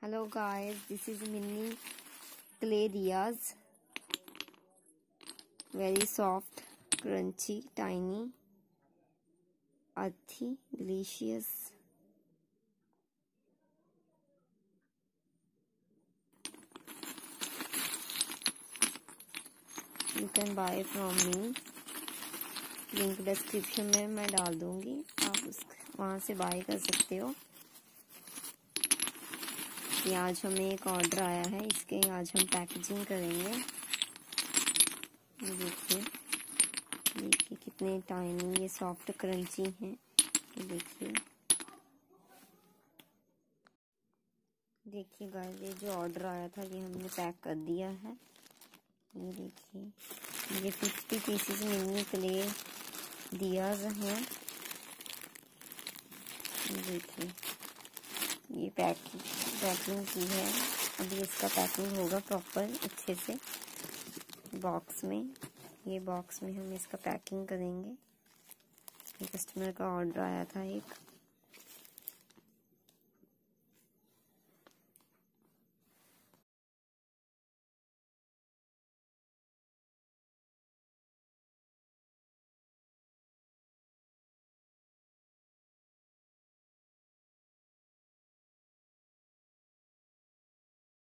Hello guys, this is mini clay diyas. Very soft, crunchy, tiny, earthy, delicious. You can buy from me. Link description में मैं डाल दूंगी, आप वहाँ से बाय कर सकते हो। ये आज हमें एक ऑर्डर आया है, इसके आज हम पैकेजिंग करेंगे। देखिए देखिए कितने टाइनी, ये सॉफ्ट क्रंची हैं। देखिए देखिए गाइस, ये जो ऑर्डर आया था ये हमने पैक कर दिया है। ये देखिए, ये 50 पीसेस मिनी क्ले दियाज हैं। देखिए ये पैकिंग की है। अभी इसका पैकिंग होगा प्रॉपर अच्छे से बॉक्स में। ये बॉक्स में हम इसका पैकिंग करेंगे। ये कस्टमर का ऑर्डर आया था एक।